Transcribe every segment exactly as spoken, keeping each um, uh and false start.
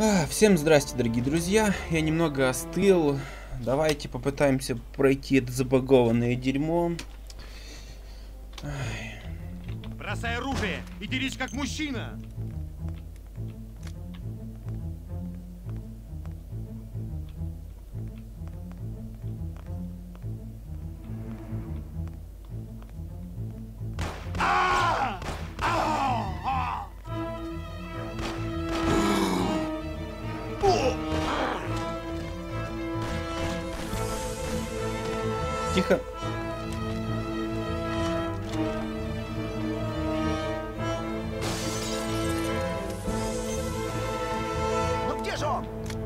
А, всем здрасте, дорогие друзья. Я немного остыл. Давайте попытаемся пройти это забагованное дерьмо. Ай. Бросай оружие и дерись как мужчина. Тихо. Ну где же он?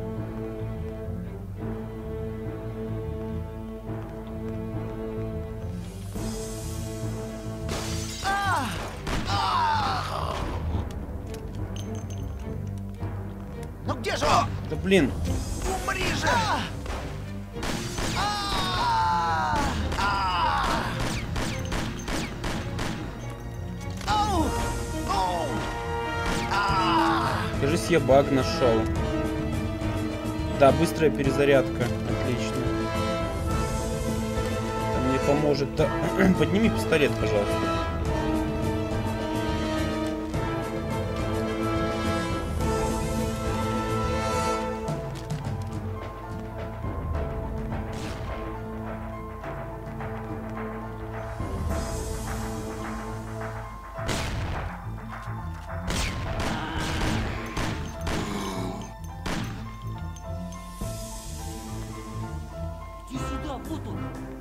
А! А! Ну где же он? Да блин. Умри же! А! А! А! Ау! Оу! А! Кажись, я баг нашел. Да, быстрая перезарядка. Отлично. Это мне поможет. Да. Подними пистолет, пожалуйста. Иди сюда, вот он.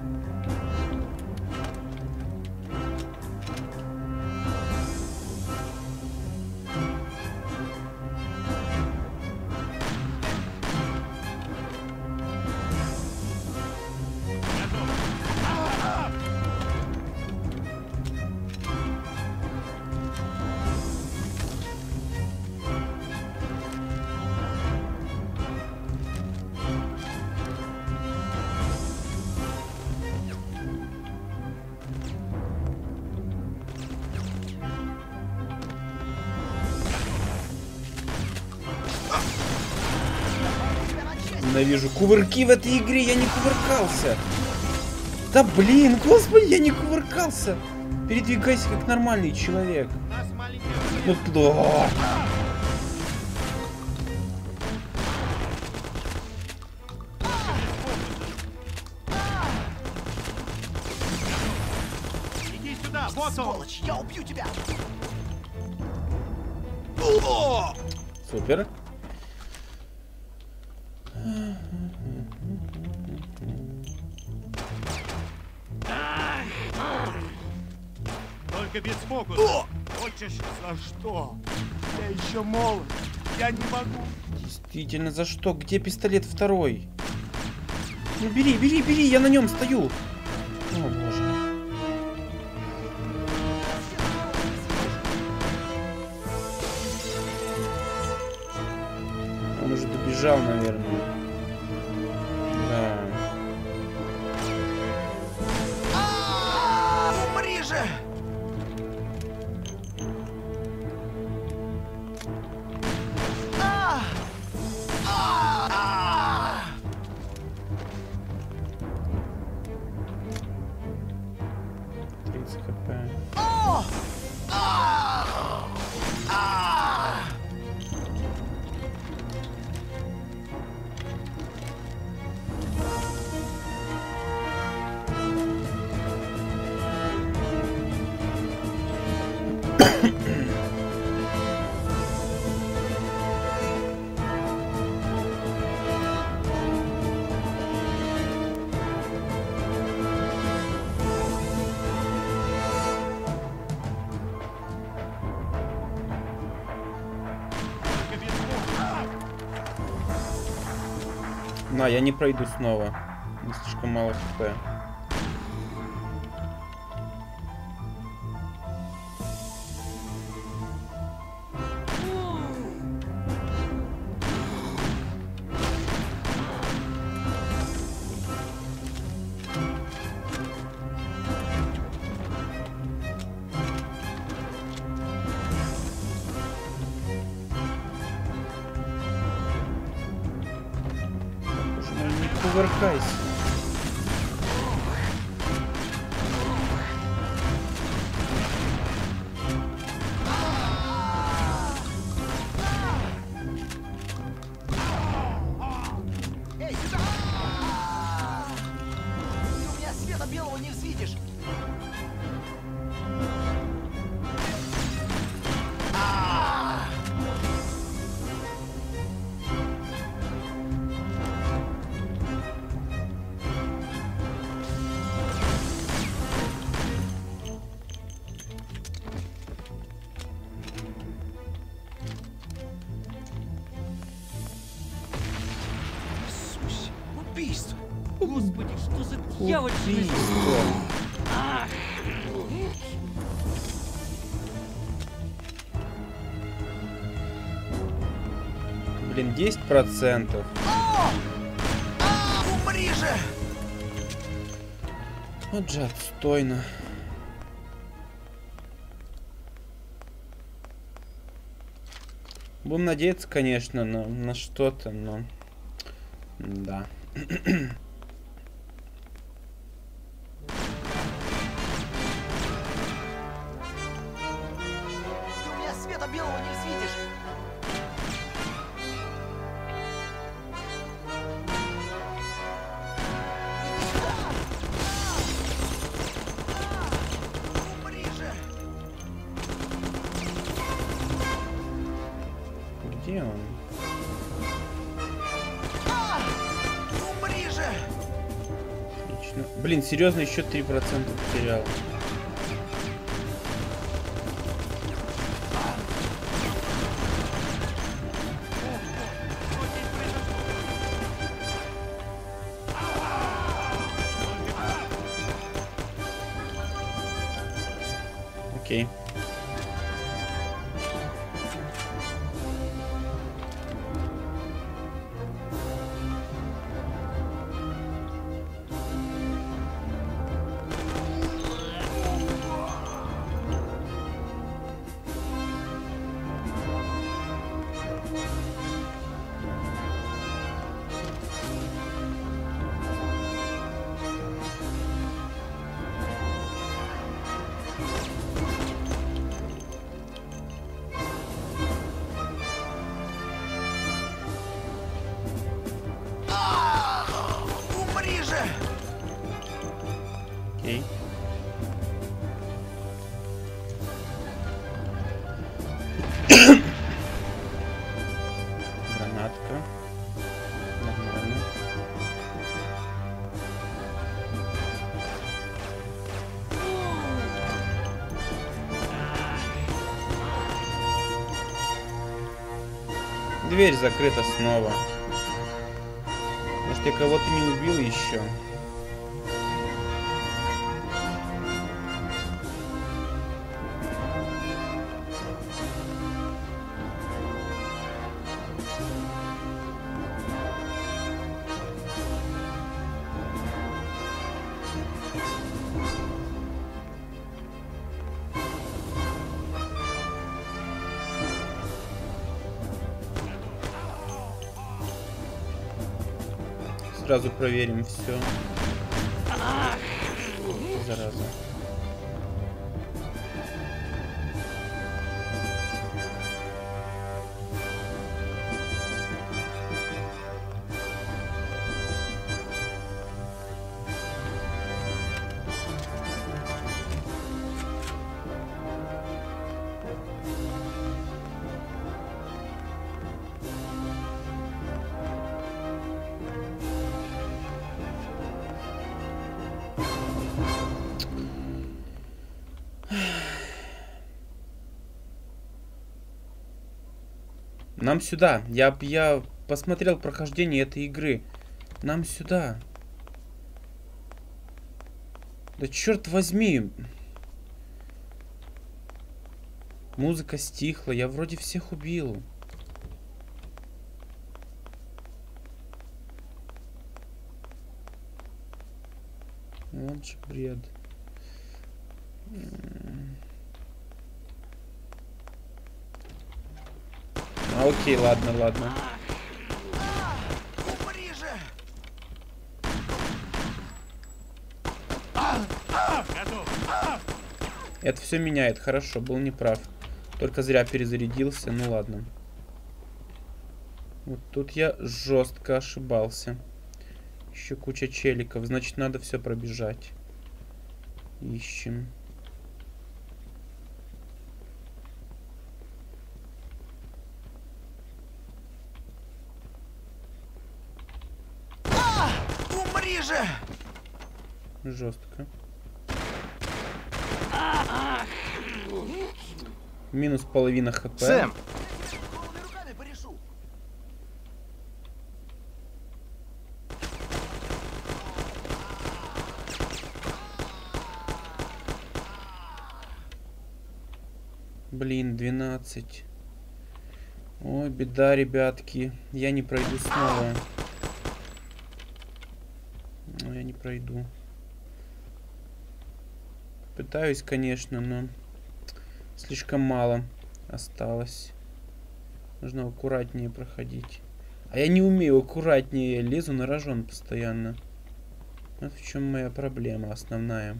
Ненавижу кувырки в этой игре, я не кувыркался. Да блин, господи, я не кувыркался. Передвигайся как нормальный человек. Нас маленькая Ну да. Иди сюда, вот он. Сволочь, я убью тебя! Супер. Только без фокуса. Хочешь за что? Я еще молод. Я не могу. Действительно, за что? Где пистолет второй? Ну бери, бери, бери, я на нем стою. О, боже. Он уже добежал, наверное. Да. А! Умри же! А! А! А! тридцать хп. О! А! А! Только без фокуса. На, я не пройду снова. Не слишком мало хп. кувыркайся. Эй, сюда! Ты у меня света белого не взвидишь. Иисусе, убийство! Господи, что за дьявольщина? Убийство. Блин, десять процентов. А, умри же! Вот же отстойно. Будем надеяться, конечно, на, на что-то, но... Да. Ты у меня света белого не взвидишь. Умри же! Где он? А, умри же! Отлично. Блин, серьезно, еще три процента потерял. Окей. А, умри же! Окей. Гранатка. Нормально. Дверь закрыта снова. Может, я кого-то не убил еще? Сразу проверим все. Зараза. Нам сюда. Я, я посмотрел прохождение этой игры. Нам сюда. Да черт возьми. Музыка стихла. Я вроде всех убил. Вот же бред. А, окей, ладно, ладно. Умри же! Это все меняет. Хорошо, был неправ. Только зря перезарядился. Ну ладно. Вот тут я жестко ошибался. Еще куча челиков. Значит, надо все пробежать. Ищем. А! Умри же! Жестко. Минус половина хп. Сэм! Голыми руками порешу. Блин, двенадцать. Ой, беда, ребятки. Я не пройду снова. Но я не пройду. Пытаюсь, конечно, но слишком мало осталось. Нужно аккуратнее проходить. А я не умею аккуратнее. Я лезу на рожон постоянно. Вот в чем моя проблема основная.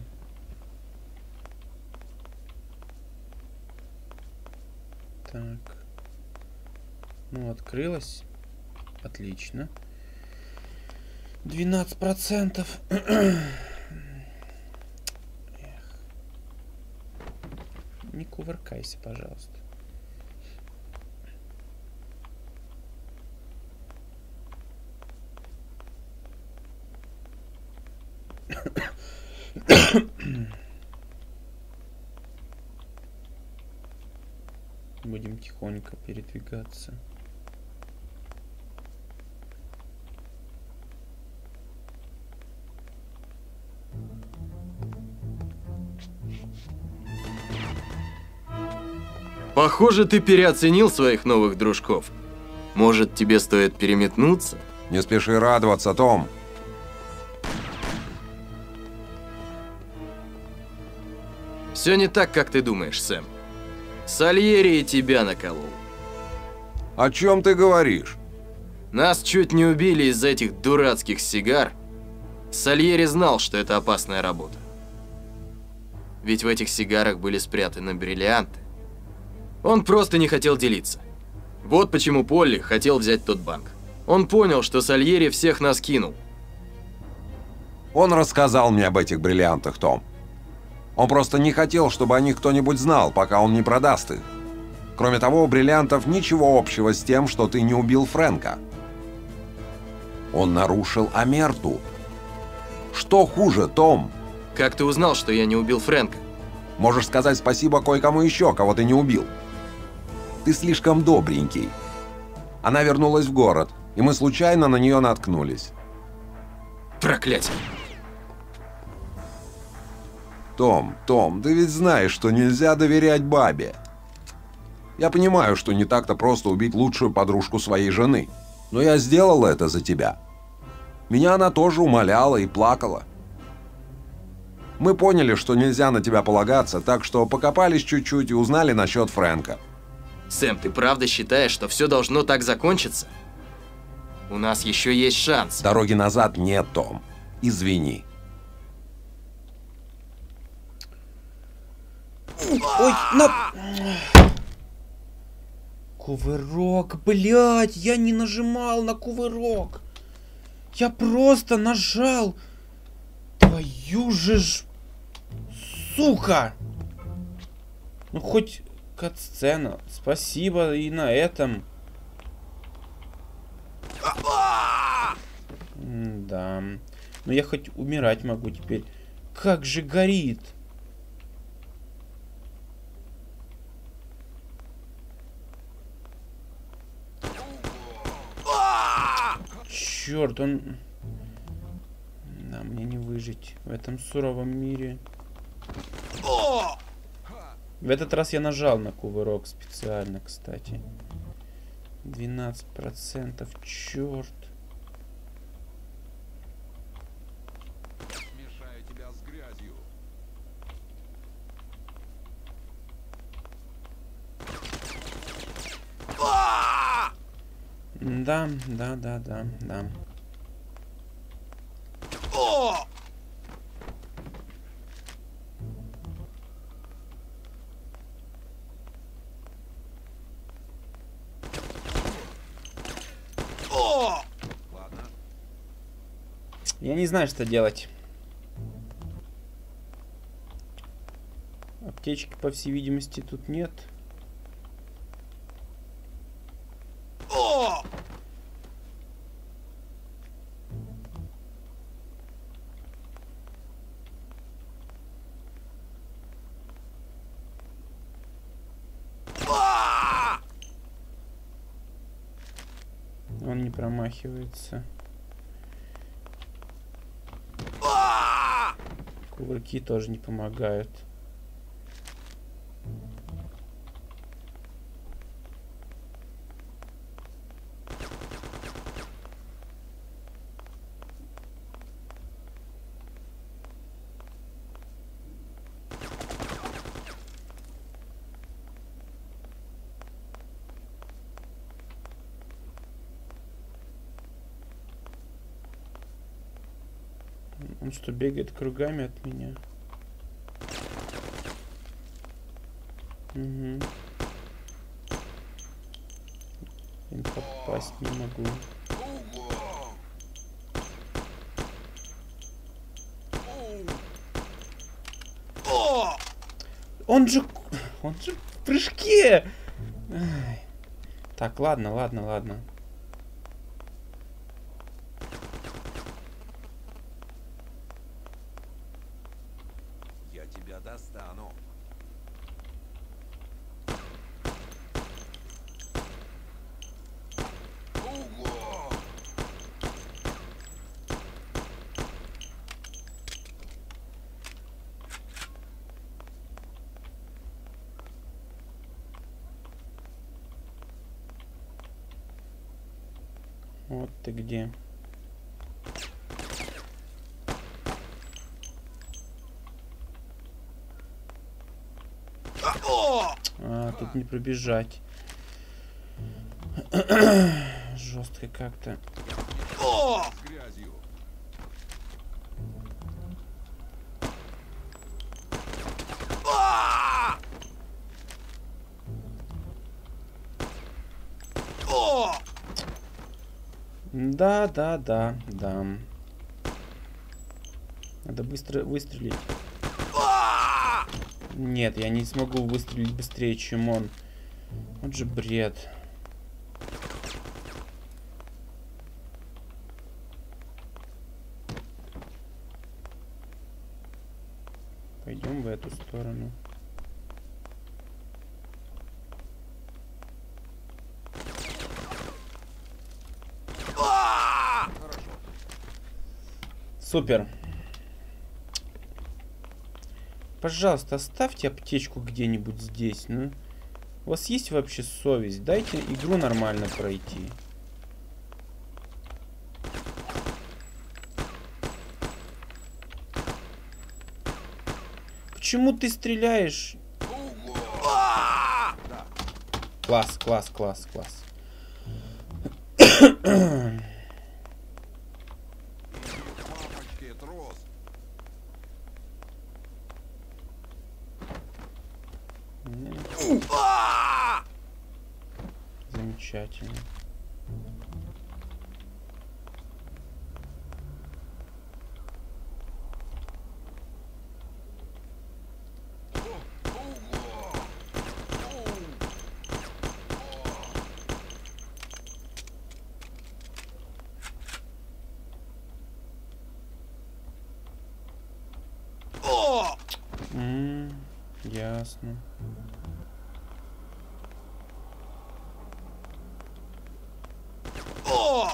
Так. Ну, открылась. Отлично. двенадцать процентов. Не кувыркайся, пожалуйста. Будем тихонько передвигаться. Похоже, ты переоценил своих новых дружков. Может, тебе стоит переметнуться? Не спеши радоваться, Том. Все не так, как ты думаешь, Сэм. Сальери и тебя наколол. О чем ты говоришь? Нас чуть не убили из-за этих дурацких сигар. Сальери знал, что это опасная работа. Ведь в этих сигарах были спрятаны бриллианты. Он просто не хотел делиться. Вот почему Полли хотел взять тот банк. Он понял, что Сальери всех нас кинул. Он рассказал мне об этих бриллиантах, Том. Он просто не хотел, чтобы о них кто-нибудь знал, пока он не продаст их. Кроме того, у бриллиантов ничего общего с тем, что ты не убил Фрэнка. Он нарушил Омерту. Что хуже, Том? Как ты узнал, что я не убил Фрэнка? Можешь сказать спасибо кое-кому еще, кого ты не убил. Ты слишком добренький. Она вернулась в город, и мы случайно на нее наткнулись. Проклятие. Том, Том, ты ведь знаешь, что нельзя доверять бабе. Я понимаю, что не так-то просто убить лучшую подружку своей жены, но я сделал это за тебя. Меня она тоже умоляла и плакала. Мы поняли, что нельзя на тебя полагаться, так что покопались чуть-чуть и узнали насчет Фрэнка. Сэм, ты правда считаешь, что все должно так закончиться? У нас еще есть шанс. Дороги назад нет, Том. Извини. Ой, на... Кувырок, блядь, я не нажимал на кувырок. Я просто нажал. Твою же ж... Сука! Ну, хоть кат-сцена. Спасибо и на этом. Да. Но я хоть умирать могу теперь. Как же горит. Черт, он... Да, мне не выжить в этом суровом мире. В этот раз я нажал на кувырок специально, кстати. двенадцать процентов, черт. Смешаю тебя с грязью. Да, да, да, да, да. Я не знаю, что делать. Аптечки, по всей видимости, тут нет. О! А! Он не промахивается. А! Кувырки тоже не помогают. Он что, бегает кругами от меня? Угу. Я попасть не могу. О! Он же... Он же в прыжке! Ай. Так, ладно, ладно, ладно. Я тебя достану. Ого! Вот ты где. О! А, тут не пробежать. Жестко как-то. О! С грязью. А! О! Да, да, да, да. Надо быстро выстрелить. А! Нет, я не смогу выстрелить быстрее, чем он. Вот же бред. Пойдем в эту сторону. А! Супер. Пожалуйста, оставьте аптечку где-нибудь здесь. Ну, у вас есть вообще совесть? Дайте игру нормально пройти. Почему ты стреляешь? А! Класс, класс, класс, класс. Мамочки, трос. А! Замечательно. О! М, ясно. О!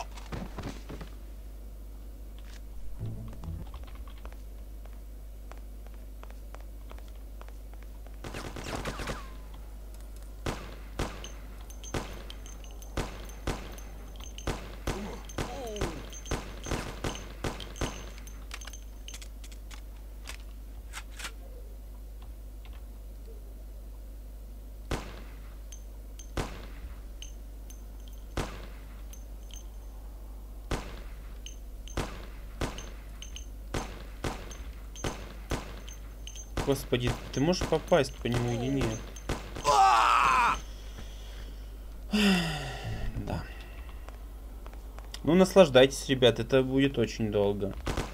Господи, ты можешь попасть по нему или нет? А! Да. Ну, наслаждайтесь, ребят, это будет очень долго.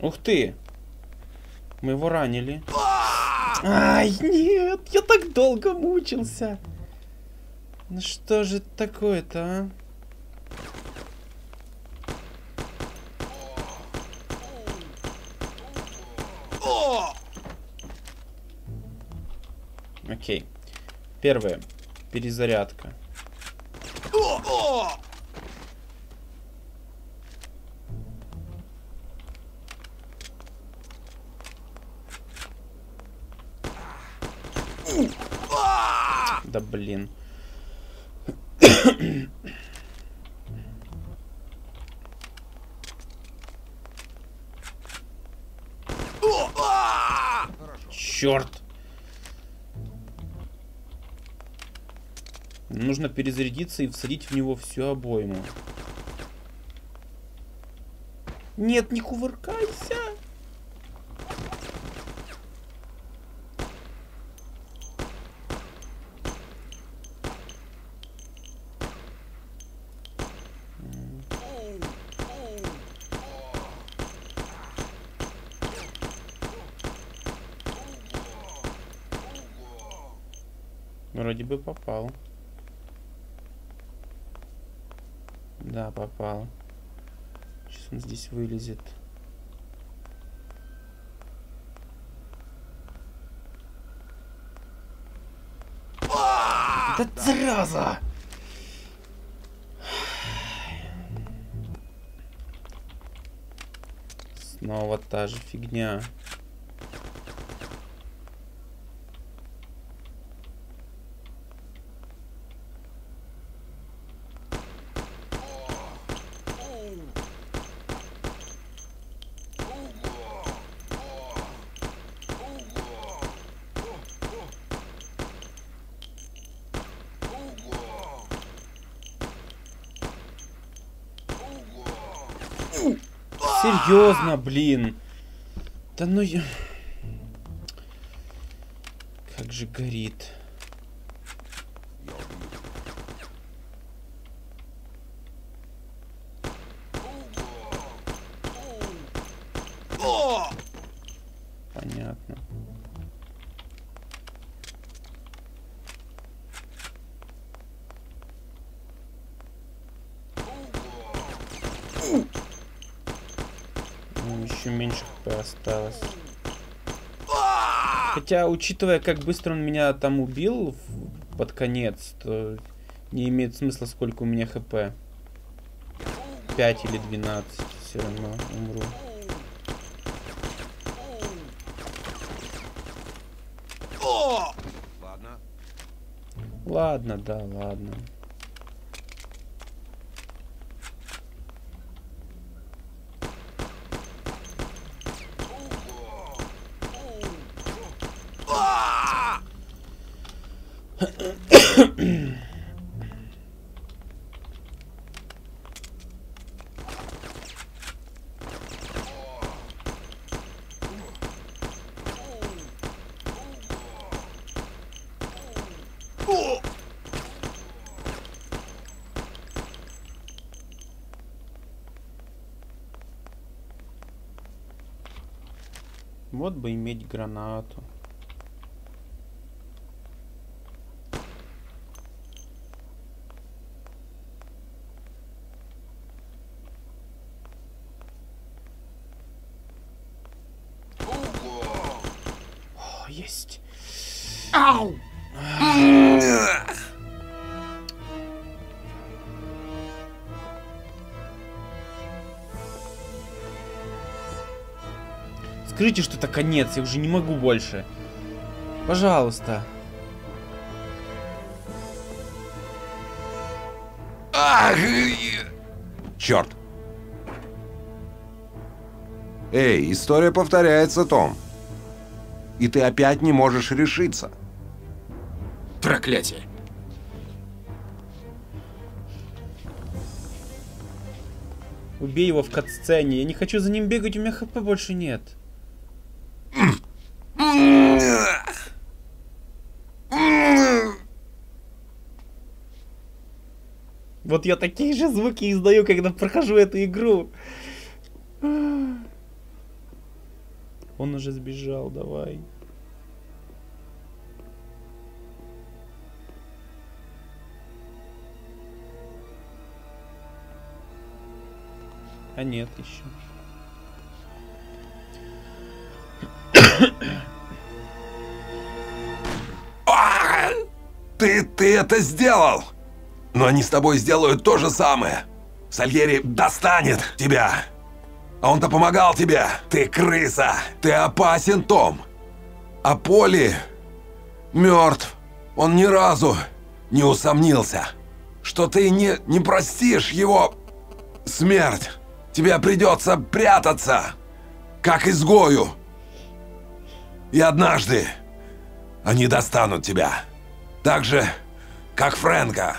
Ух ты! Мы его ранили. Ай, нет! Я так долго мучился! Ну что же это такое-то, а? Окей. Первое. Перезарядка. Да блин. Черт. Нужно перезарядиться и всадить в него всю обойму. Нет, не кувыркайся. Вроде бы попал. Да, попал. Сейчас он здесь вылезет. Да зараза! Снова та же фигня. Серьезно, блин. Да ну я... Как же горит. Понятно. Еще меньше хп осталось. Хотя, учитывая, как быстро он меня там убил в... под конец, то не имеет смысла, сколько у меня хп. пять или двенадцать. Все равно умру. Ладно. Ладно, да, ладно. Вот бы иметь гранату. О, есть. Ау! Скажите, что это конец, я уже не могу больше. Пожалуйста. Черт. Эй, история повторяется, Том. И ты опять не можешь решиться. Проклятие. Убей его в катсцене. Я не хочу за ним бегать, у меня хп больше нет. Вот я такие же звуки издаю, когда прохожу эту игру. Он уже сбежал, давай. А нет еще. А! Ты, ты это сделал! Но они с тобой сделают то же самое. Сальери достанет тебя. А он-то помогал тебе. Ты крыса. Ты опасен, Том. А Поли мертв. Он ни разу не усомнился, что ты не, не простишь его смерть. Тебе придется прятаться, как изгою. И однажды они достанут тебя. Так же, как Фрэнка.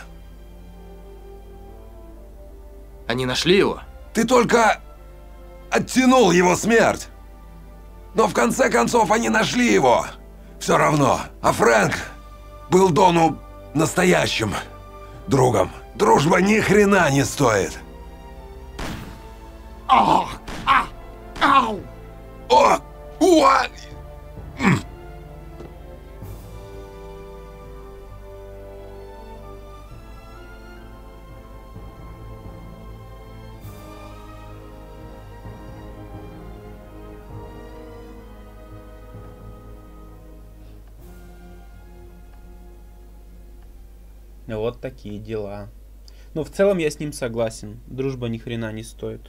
Они нашли его? Ты только оттянул его смерть. Но в конце концов они нашли его. Все равно. А Фрэнк был Дону настоящим другом. Дружба ни хрена не стоит. Ах! А! Ау! О! Уа! Вот такие дела. Но в целом я с ним согласен. Дружба ни хрена не стоит.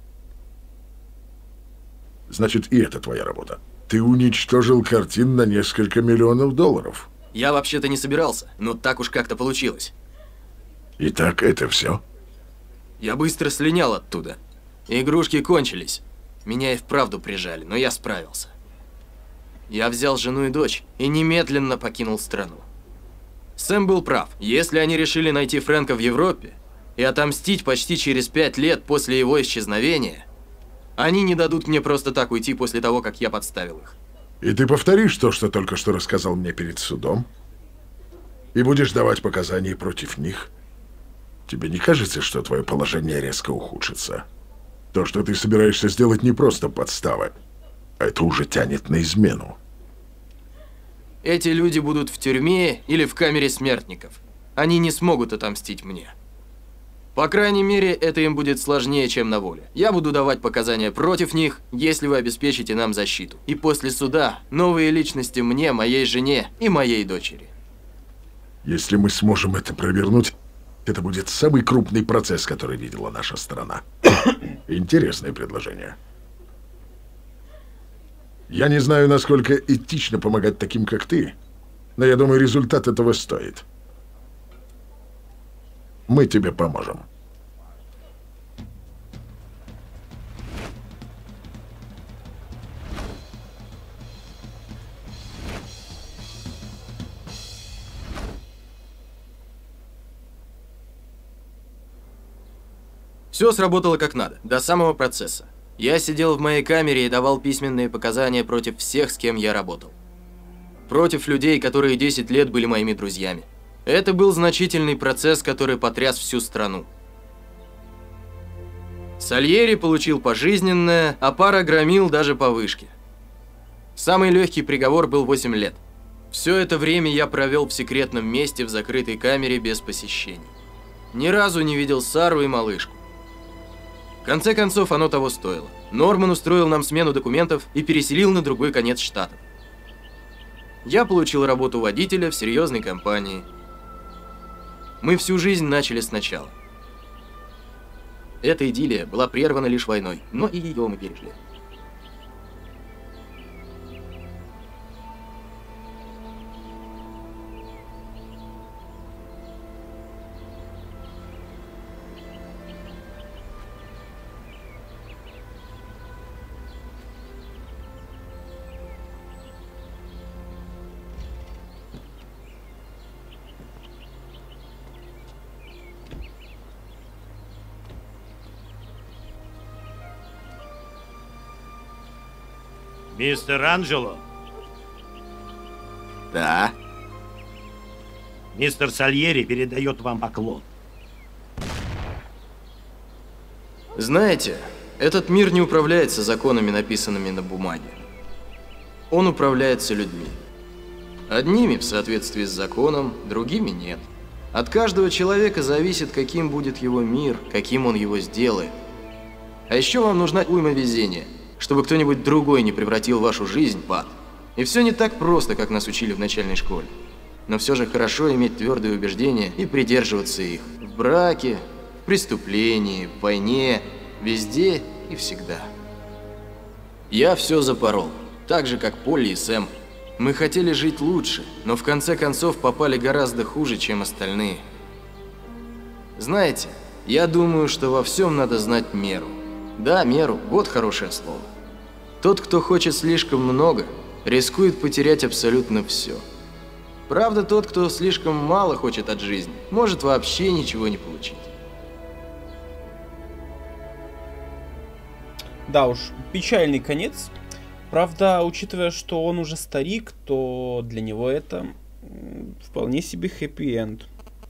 Значит, и это твоя работа. Ты уничтожил картин на несколько миллионов долларов. Я вообще-то не собирался, но так уж как-то получилось. Итак, это все? Я быстро слинял оттуда. Игрушки кончились. Меня и вправду прижали, но я справился. Я взял жену и дочь и немедленно покинул страну. Сэм был прав. Если они решили найти Фрэнка в Европе и отомстить почти через пять лет после его исчезновения, они не дадут мне просто так уйти после того, как я подставил их. И ты повторишь то, что только что рассказал мне перед судом? И будешь давать показания против них? Тебе не кажется, что твое положение резко ухудшится? То, что ты собираешься сделать, не просто подстава. А это уже тянет на измену. Эти люди будут в тюрьме или в камере смертников. Они не смогут отомстить мне. По крайней мере, это им будет сложнее, чем на воле. Я буду давать показания против них, если вы обеспечите нам защиту. И после суда новые личности мне, моей жене и моей дочери. Если мы сможем это провернуть, это будет самый крупный процесс, который видела наша страна. Интересное предложение. Я не знаю, насколько этично помогать таким, как ты, но я думаю, результат этого стоит. Мы тебе поможем. Все сработало как надо, до самого процесса. Я сидел в моей камере и давал письменные показания против всех, с кем я работал. Против людей, которые десять лет были моими друзьями. Это был значительный процесс, который потряс всю страну. Сальери получил пожизненное, а пара громил даже по вышке. Самый легкий приговор был восемь лет. Все это время я провел в секретном месте в закрытой камере без посещений. Ни разу не видел Сару и малышку. В конце концов, оно того стоило. Норман устроил нам смену документов и переселил на другой конец штата. Я получил работу водителя в серьезной компании. Мы всю жизнь начали сначала. Эта идиллия была прервана лишь войной, но и ее мы пережили. Мистер Анджело, Да. мистер Сальери передает вам поклон. Знаете, этот мир не управляется законами, написанными на бумаге. Он управляется людьми. Одними в соответствии с законом, другими нет. От каждого человека зависит, каким будет его мир, каким он его сделает. А еще вам нужна уйма везения, чтобы кто-нибудь другой не превратил вашу жизнь в ад. И все не так просто, как нас учили в начальной школе. Но все же хорошо иметь твердые убеждения и придерживаться их. В браке, в преступлении, в войне, везде и всегда. Я все запорол, так же, как Полли и Сэм. Мы хотели жить лучше, но в конце концов попали гораздо хуже, чем остальные. Знаете, я думаю, что во всем надо знать меру. Да, меру, вот хорошее слово. Тот, кто хочет слишком много, рискует потерять абсолютно все. Правда, тот, кто слишком мало хочет от жизни, может вообще ничего не получить. Да уж, печальный конец. Правда, учитывая, что он уже старик, то для него это вполне себе хэппи-энд.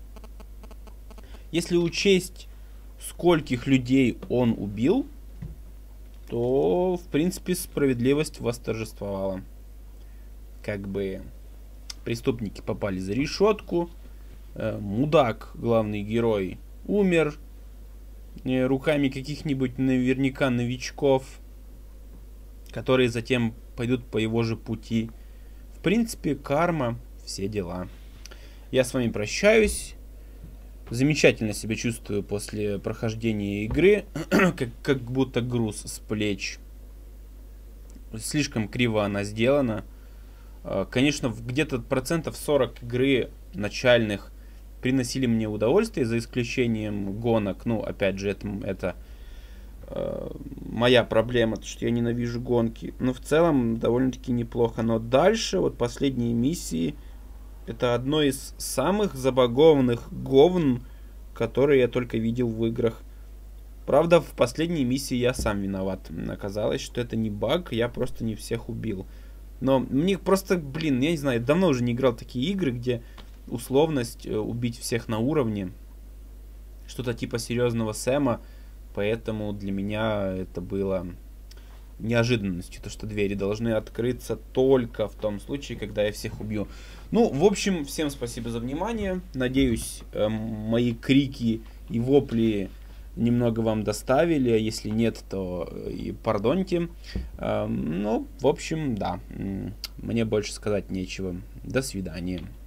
Если учесть, скольких людей он убил, то, в принципе, справедливость восторжествовала. Как бы преступники попали за решетку, э, мудак, главный герой, умер э, руками каких-нибудь наверняка новичков, которые затем пойдут по его же пути. В принципе, карма, все дела. Я с вами прощаюсь. Замечательно себя чувствую после прохождения игры, как, как будто груз с плеч. Слишком криво она сделана. Конечно, где-то процентов сорок игры начальных приносили мне удовольствие, за исключением гонок. Ну, опять же, это, это э, моя проблема, то, что я ненавижу гонки. Но в целом довольно-таки неплохо. Но дальше, вот последние миссии, это одно из самых забагованных говн, которые я только видел в играх. Правда, в последней миссии я сам виноват. Оказалось, что это не баг, я просто не всех убил. Но мне просто, блин, я не знаю, давно уже не играл в такие игры, где условность убить всех на уровне. Что-то типа серьезного Сэма. Поэтому для меня это было неожиданностью, то что двери должны открыться только в том случае, когда я всех убью. Ну, в общем, всем спасибо за внимание. Надеюсь, э, мои крики и вопли немного вам доставили. Если нет, то и пардоньте. Э, ну, в общем, да. Мне больше сказать нечего. До свидания.